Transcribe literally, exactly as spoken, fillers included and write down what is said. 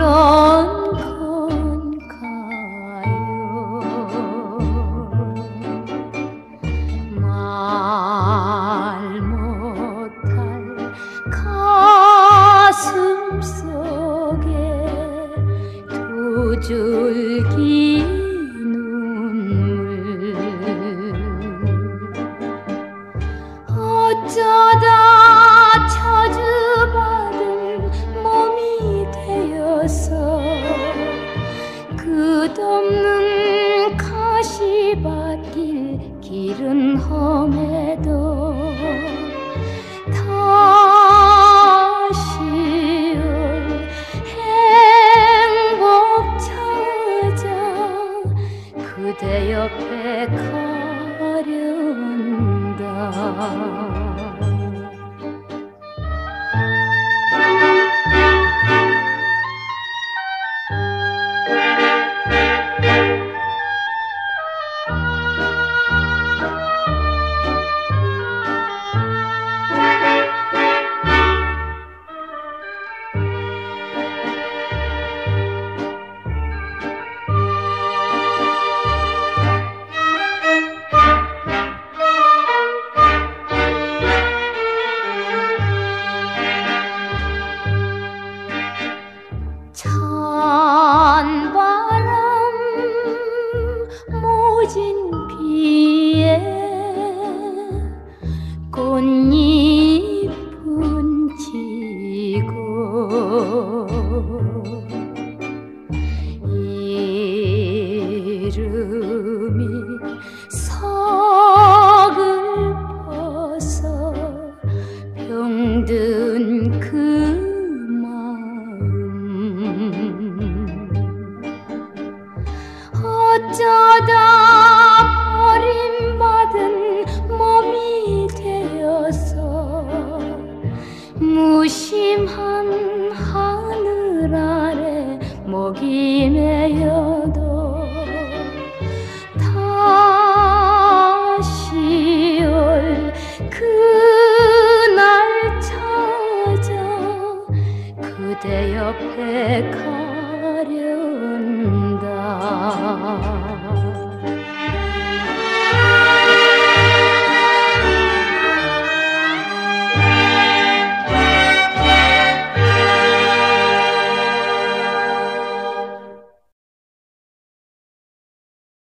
건가요? 말 못할 가슴 속에 두 줄기 눈물 어쩌다 저주받은 몸이 되어서 끝없는 가시밭길 길은 험해도 다시 올 행복 찾아 그대 옆에 가련다. 찬바람 모진 비에 꽃잎은 지고 이름이 서글퍼서 병든 그 어쩌다 버림받은 몸이 되어서 무심한 하늘 아래 목이 메어도